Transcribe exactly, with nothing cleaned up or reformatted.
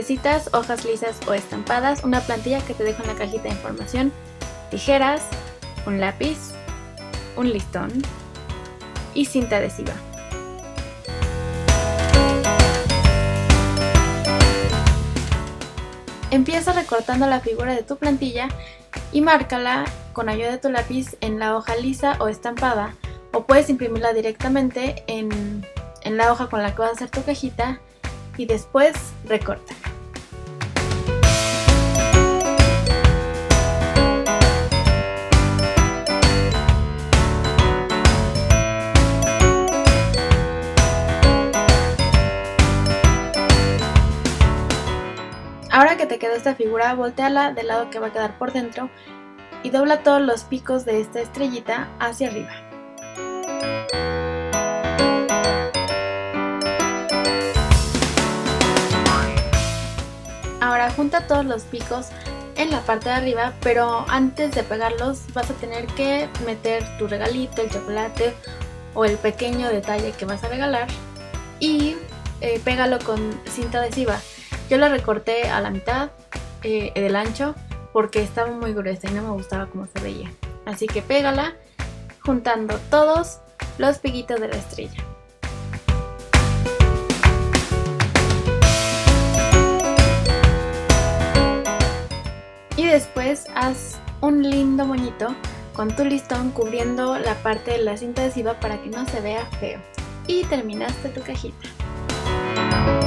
necesitas hojas lisas o estampadas, una plantilla que te dejo en la cajita de información, tijeras, un lápiz, un listón y cinta adhesiva. Empieza recortando la figura de tu plantilla y márcala con ayuda de tu lápiz en la hoja lisa o estampada, o puedes imprimirla directamente en, en la hoja con la que vas a hacer tu cajita y después recorta. Ahora que te quedó esta figura, voltéala del lado que va a quedar por dentro y dobla todos los picos de esta estrellita hacia arriba. Ahora junta todos los picos en la parte de arriba, pero antes de pegarlos vas a tener que meter tu regalito, el chocolate o el pequeño detalle que vas a regalar y eh, pégalo con cinta adhesiva. Yo la recorté a la mitad eh, del ancho porque estaba muy gruesa y no me gustaba cómo se veía. Así que pégala juntando todos los piquitos de la estrella. Y después haz un lindo moñito con tu listón cubriendo la parte de la cinta adhesiva para que no se vea feo. Y terminaste tu cajita.